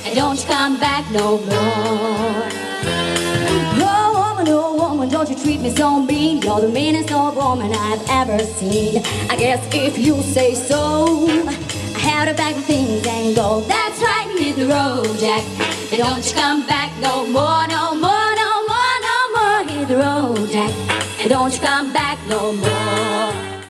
and don't you come back no more. Oh woman, don't you treat me so mean. You're the meanest old woman I've ever seen. I guess if you say so, I have to pack my things and go. That's right, hit the road, Jack, and don't you come back no more, no more, no more, no more. Hit the road, Jack, and don't you come back no more.